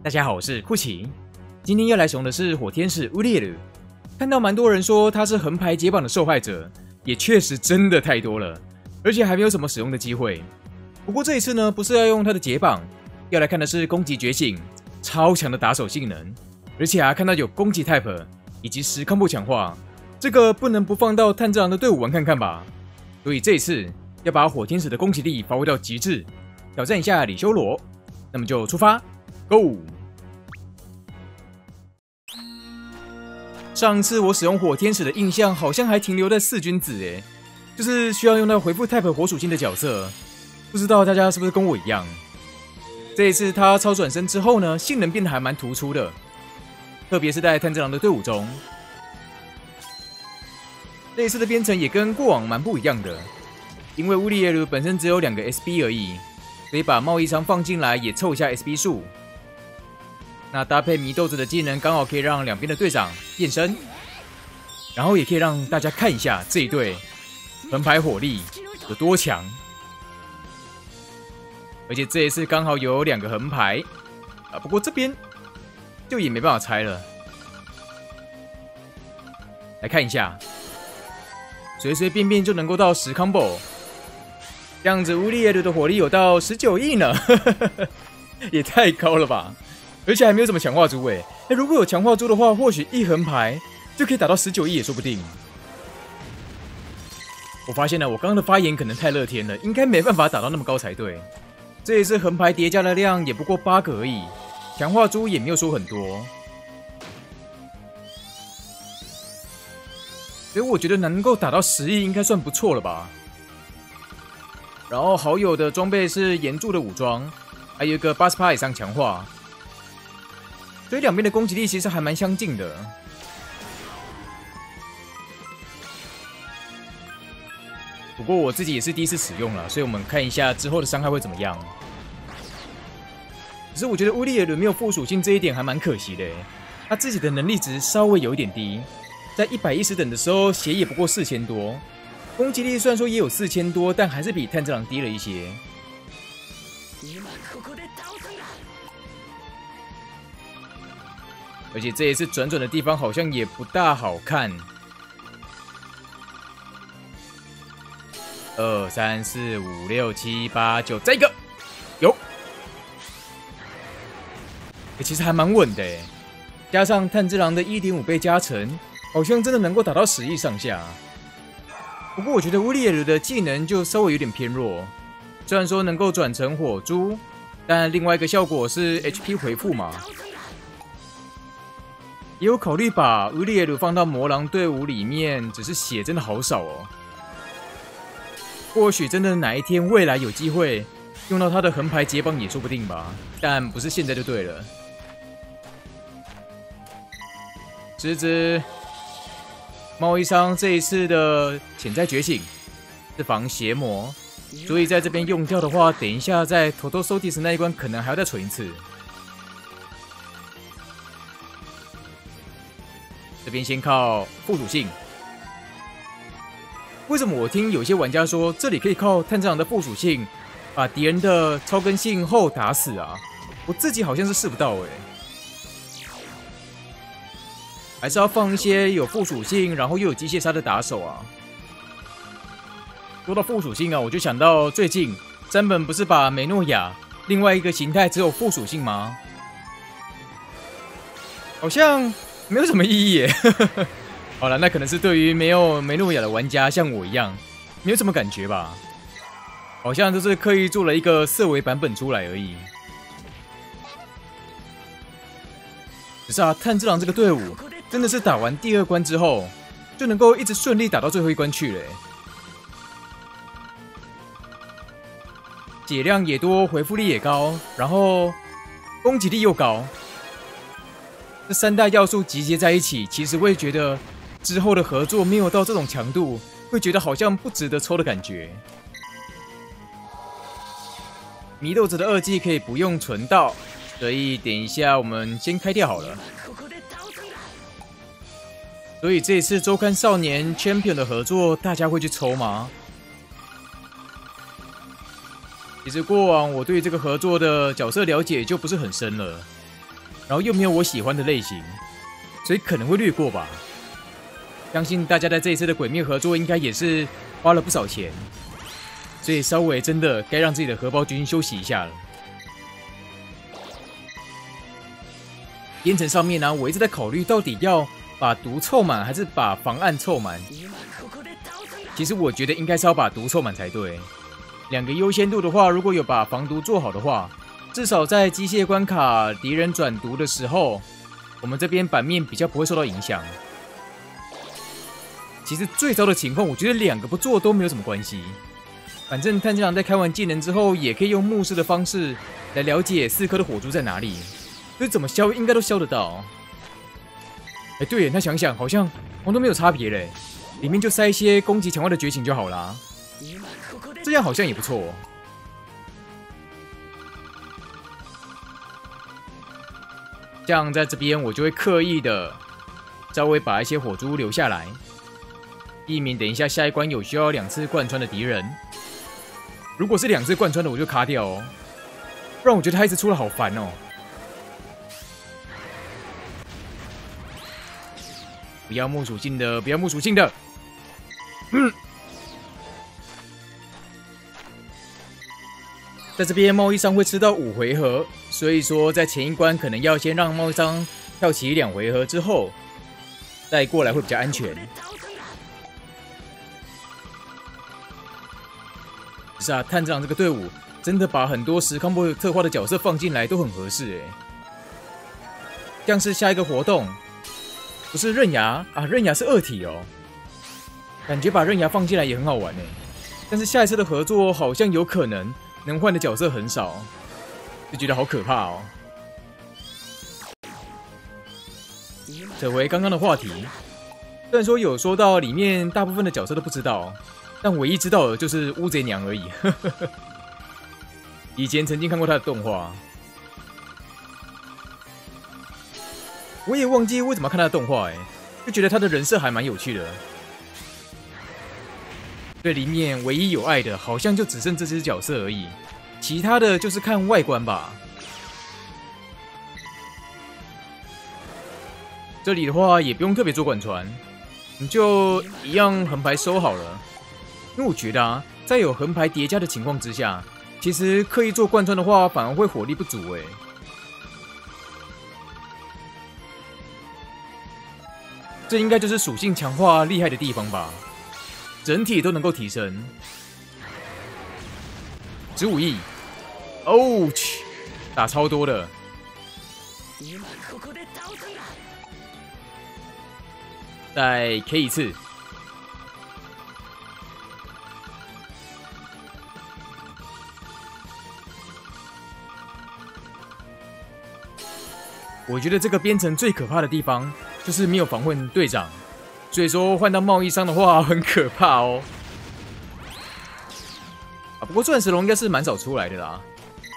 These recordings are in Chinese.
大家好，我是库奇，今天要来使用的是火天使乌列鲁。看到蛮多人说他是横排解绑的受害者，也确实真的太多了，而且还没有什么使用的机会。不过这一次呢，不是要用他的解绑，要来看的是攻击觉醒，超强的打手性能，而且看到有攻击 type 以及10 combo 强化，这个不能不放到炭治郎的队伍玩看看吧。所以这一次要把火天使的攻击力发挥到极致，挑战一下李修罗。那么就出发 ，Go！ 上次我使用火天使的印象好像还停留在4君子诶，就是需要用到回复 type 火属性的角色，不知道大家是不是跟我一样？这一次他超转身之后呢，性能变得还蛮突出的，特别是在炭治郎的队伍中。这一次的编程也跟过往蛮不一样的，因为乌利耶鲁本身只有2个 SB 而已，所以把贸易商放进来也凑一下 SB 数。那搭配祢豆子的技能，刚好可以让两边的队长变身，然后也可以让大家看一下这一队横排火力有多强。而且这一次刚好有2个横排啊，不过这边就也没办法拆了。来看一下，随随便便就能够到10 combo， 这样子乌利耶鲁的火力有到19亿呢，也太高了吧！而且还没有什么强化珠诶，如果有强化珠的话，或许一横排就可以打到19亿也说不定。我发现了，我刚刚的发言可能太乐天了，应该没办法打到那么高才对。这一次横排叠加的量也不过8个而已，强化珠也没有说很多，所以我觉得能够打到10亿应该算不错了吧。然后好友的装备是岩柱的武装，还有一个80%以上强化。所以两边的攻击力其实还蛮相近的，不过我自己也是第一次使用了，所以我们看一下之后的伤害会怎么样。只是我觉得乌利耶鲁没有副属性这一点还蛮可惜的，他自己的能力值稍微有一点低，在110等的时候血也不过4000多，攻击力虽然说也有4000多，但还是比炭治郎低了一些。而且这一次转的地方好像也不大好看。2、3、4、5、6、7、8、9，再一个，有。其实还蛮稳的耶，加上炭治郎的 1.5 倍加成，好像真的能够打到10亿上下。不过我觉得乌利耶鲁的技能就稍微有点偏弱，虽然说能够转成火珠，但另外一个效果是 HP 回复嘛。也有考虑把乌利耶鲁放到魔狼队伍里面，只是血真的好少哦。或许真的哪一天未来有机会用到他的横排解绑也说不定吧，但不是现在就对了。狮子贸易商这一次的潜在觉醒是防邪魔，所以在这边用掉的话，等一下在头头收 dis 那一关可能还要再存一次。这边先靠副属性，为什么我听有些玩家说这里可以靠炭治郎的副属性把敌人的超根性后打死啊？我自己好像是试不到哎，还是要放一些有副属性然后又有机械杀的打手啊。说到副属性啊，我就想到最近詹本不是把美诺亚另外一个形态只有副属性吗？好像没有什么意义耶。好了，那可能是对于没有梅诺亚的玩家，像我一样，没有什么感觉吧？好像就是刻意做了一个色违版本出来而已。只是炭治郎这个队伍真的是打完第2关之后，就能够一直顺利打到最后一关去了耶。血量也多，回复力也高，然后攻击力又高。这3大要素集结在一起，其实会觉得之后的合作没有到这种强度，会觉得好像不值得抽的感觉。祢豆子的2技可以不用存到，所以等一下我们先开掉好了。所以这一次周刊少年 Champion 的合作，大家会去抽吗？其实过往我对这个合作的角色了解就不是很深了。 然后又没有我喜欢的类型，所以可能会略过吧。相信大家在这一次的鬼灭合作应该也是花了不少钱，所以稍微真的该让自己的荷包君休息一下了。编程上面呢，我一直在考虑到底要把毒凑满还是把防暗凑满。其实我觉得应该是要把毒凑满才对。两个优先度的话，如果有把防毒做好的话，至少在机械关卡敌人转毒的时候，我们这边版面比较不会受到影响。其实最糟的情况，我觉得两个不做都没有什么关系。反正炭治郎在开完技能之后，也可以用目视的方式来了解4颗的火珠在哪里，所以怎么消应该都消得到。哎，对耶，那想想好像都没有差别嘞，里面就塞一些攻击强化的觉醒就好啦。这样好像也不错。这样在这边我就会刻意的稍微把一些火珠留下来，避免等一下下一关有需要2次贯穿的敌人。如果是2次贯穿的，我就卡掉哦，不然我觉得他一直出来好烦哦。不要木属性的，不要木属性的。在这边贸易商会吃到5回合，所以说在前一关可能要先让贸易商跳起2回合之后，再过来会比较安全。是啊，炭治郎这个队伍真的把很多时康波特化的角色放进来都很合适哎。像是下一个活动，不是刃牙啊，刃牙是2体哦，感觉把刃牙放进来也很好玩哎。但是下一次的合作好像有可能能换的角色很少，就觉得好可怕哦。扯回刚刚的话题，虽然说有说到里面大部分的角色都不知道，但唯一知道的就是乌贼娘而已。以前曾经看过她的动画，我也忘记为什么看她的动画就觉得她的人设还蛮有趣的。对里面唯一有爱的，好像就只剩这只角色而已，其他的就是看外观吧。这里的话也不用特别做贯穿，你就一样横排收好了。因为我觉得啊，在有横排叠加的情况之下，其实刻意做贯穿的话，反而会火力不足这应该就是属性强化厉害的地方吧。整体都能够提升。15亿，哦去，打超多的。再 K 一次。我觉得这个编程最可怕的地方就是没有防混队长。所以说换到贸易商的话很可怕哦。不过钻石龙应该是蛮少出来的啦。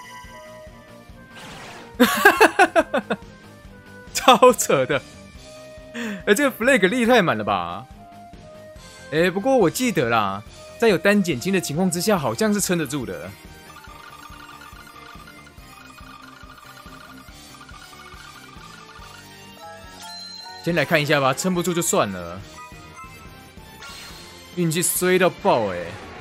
超扯的。这个 flag 立太满了吧？不过我记得啦，在有单减轻的情况之下，好像是撑得住的。先来看一下吧，撑不住就算了。运气衰到爆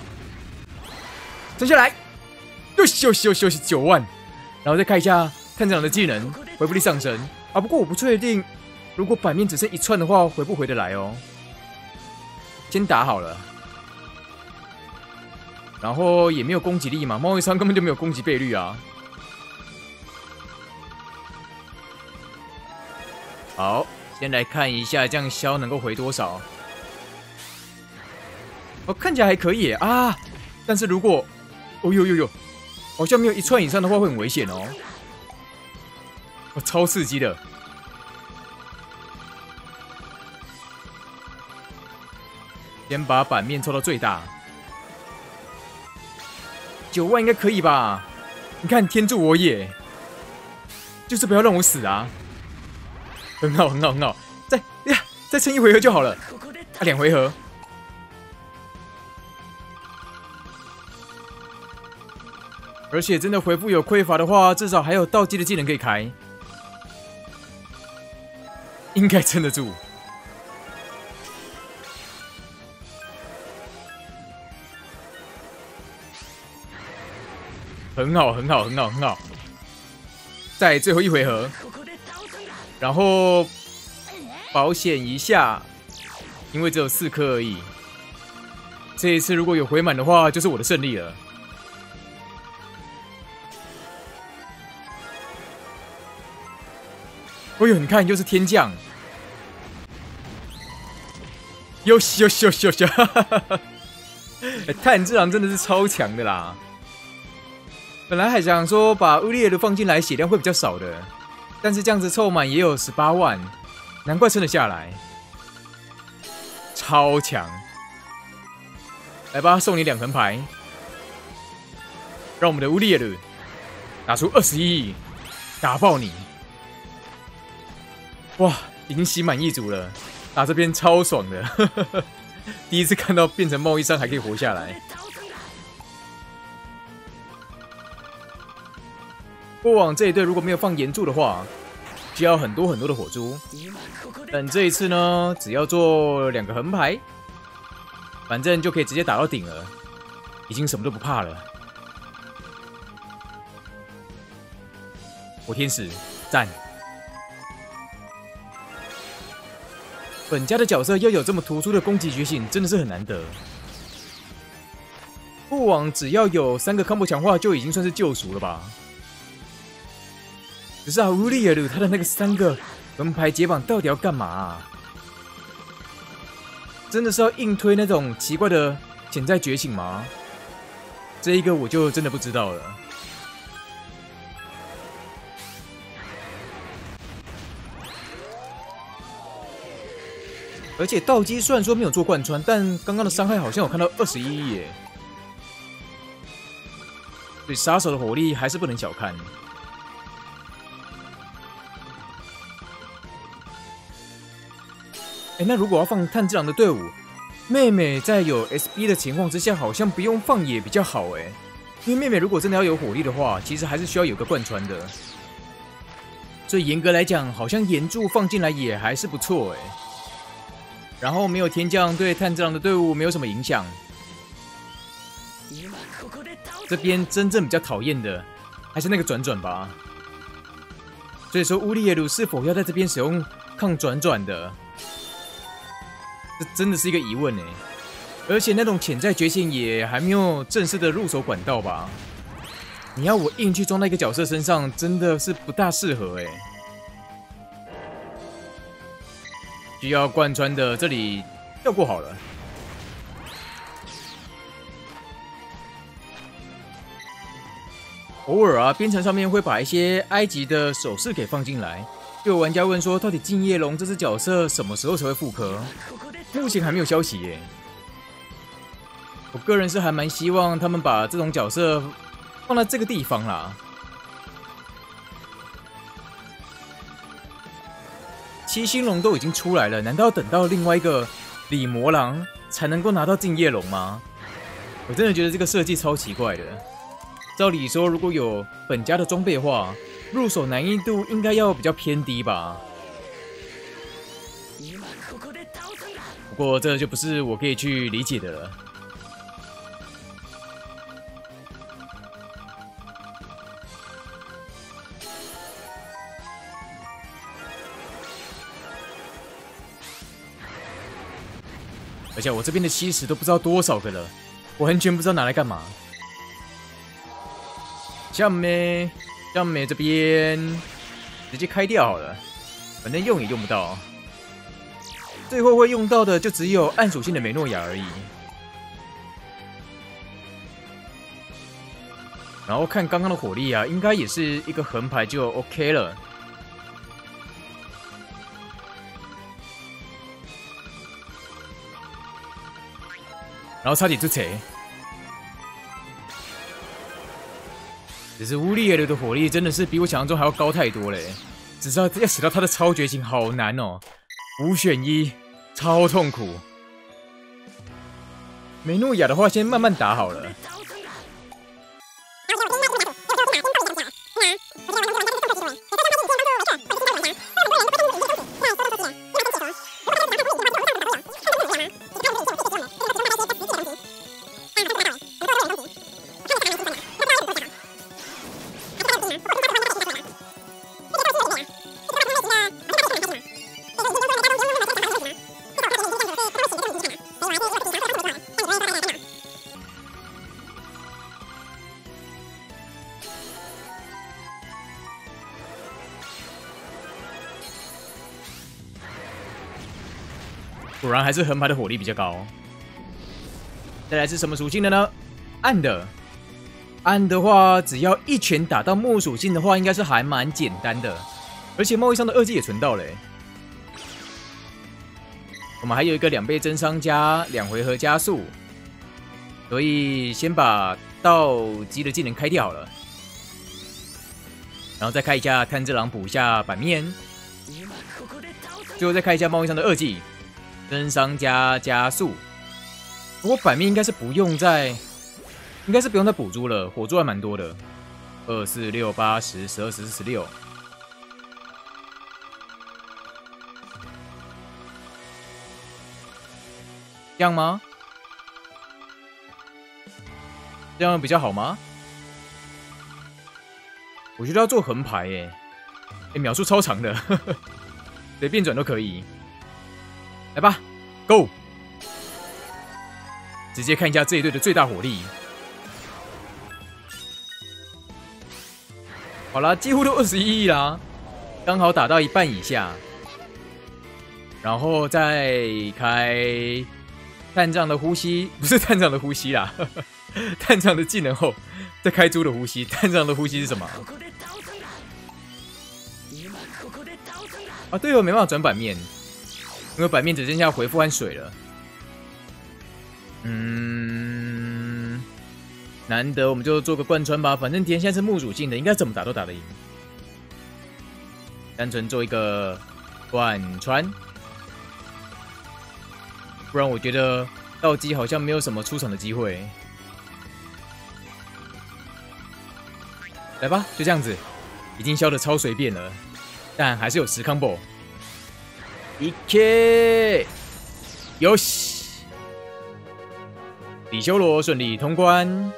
撑下来，休息9万，然后再看一下探长的技能，回复力上升啊。不过我不确定，如果版面只剩1串的话，回不回得来哦。先打好了，然后也没有攻击力嘛，贸易商根本就没有攻击倍率啊。好。先来看一下，这样消能够回多少？看起来还可以啊。但是如果，好像没有1串以上的话会很危险哦。超刺激的。先把版面凑到最大，9万应该可以吧？你看，天助我也，就是不要让我死啊！很好，再撑1回合就好了。2回合。而且真的回复有匮乏的话，至少还有道基的技能可以开。 应该撑得住。很好，很好，很好，很好。在最后一回合，然后保险一下，因为只有4颗而已。这一次如果有回满的话，就是我的胜利了。哎呦，你看，又是天降，哟咻咻咻咻！哈哈哈哈！炭治郎真的是超强的啦。本来还想说把乌利耶鲁放进来，血量会比较少的，但是这样子凑满也有18万，难怪撑得下来，超强！来吧，送你2横牌，让我们的乌利耶鲁打出21，打爆你！哇，已经心满意足了，打这边超爽的，第一次看到变成贸易商还可以活下来。过往这一队如果没有放岩柱的话，需要很多的火珠。但这一次呢，只要做2个横排，反正就可以直接打到顶了，已经什么都不怕了。火天使，赞！本家的角色要有这么突出的攻击觉醒，真的是很难得。过往只要有3个 combo 强化，就已经算是救赎了吧。可是乌利耶鲁他的那个3个横排解绑到底要干嘛啊？真的是要硬推那种奇怪的潜在觉醒吗？这一个我就真的不知道了。而且道基虽然说没有做贯穿，但刚刚的伤害好像有看到21耶，所以杀手的火力还是不能小看。那如果要放炭治郎的队伍，妹妹在有 SB 的情况之下，好像不用放也比较好因为妹妹如果真的要有火力的话，其实还是需要有个贯穿的。所以严格来讲，好像岩柱放进来也还是不错然后没有天降，对炭治郎的队伍没有什么影响。这边真正比较讨厌的还是那个转转吧。所以说乌利耶鲁是否要在这边使用抗转转的？这真的是一个疑问而且那种潜在觉醒也还没有正式的入手管道吧？你要我硬去装在一个角色身上，真的是不大适合需要贯穿的，这里跳过好了。偶尔啊，编程上面会把一些埃及的手势给放进来。就有玩家问说，到底镜夜龙这只角色什么时候才会复刻？目前还没有消息我个人是还蛮希望他们把这种角色放在这个地方啦。七星龙都已经出来了，难道要等到另外一个李魔狼才能够拿到镜夜龙吗？我真的觉得这个设计超奇怪的。照理说，如果有本家的装备的话，入手难易度应该要比较偏低吧。不过这就不是我可以去理解的了。而且我这边的70都不知道多少个了，我完全不知道拿来干嘛。像妹这边直接开掉好了，反正用也用不到。最后会用到的就只有暗属性的美诺亚而已。然后看刚刚的火力啊，应该也是一个横排就 OK 了。然后差点就扯，只是乌利耶鲁的火力真的是比我想象中还要高太多嘞！只是要使到他的超觉醒好难哦，5选1，超痛苦。美诺亚的话，先慢慢打好了。 果然还是横排的火力比较高。再来是什么属性的呢？暗的。暗的话，只要一拳打到木属性的话，应该是还蛮简单的。而且贸易商的2技也存到了。我们还有一个2倍增伤加2回合加速，所以先把道基的技能开掉好了，然后再开一下炭治郎补一下版面，最后再开一下贸易商的2技。增伤加速，不过版面应该是不用再补珠了，火珠还蛮多的，2、4、6、8、10、12、14、16，这样吗？这样比较好吗？我觉得要做横排耶，秒数超长的，随便转都可以。来吧 ，Go！ 直接看一下这一队的最大火力。好啦，几乎都21亿啦，刚好打到一半以下，然后再开探长的呼吸，不是探长的呼吸啦，探长的技能后再开猪的呼吸。探长的呼吸是什么？啊，对哦，没办法转版面。因为版面只剩下回复和水了，难得我们就做个贯穿吧，反正田现在是木属性的，应该怎么打都打得赢。单纯做一个贯穿，不然我觉得道基好像没有什么出场的机会。来吧，就这样子，已经消得超随便了，但还是有10 combo。一 K， よし，比修罗顺利通关。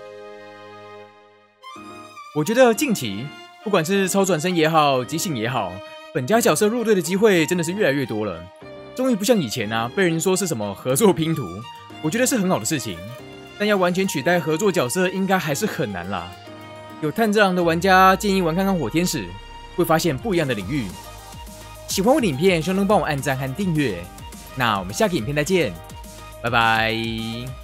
我觉得近期不管是超转身也好，即兴也好，本家角色入队的机会真的是越来越多了。终于不像以前啊，被人说是什么合作拼图，我觉得是很好的事情，但要完全取代合作角色，应该还是很难啦。有炭治郎的玩家建议玩看看火天使，会发现不一样的领域。喜欢我的影片，希望能帮我按赞和订阅。那我们下个影片再见，拜拜。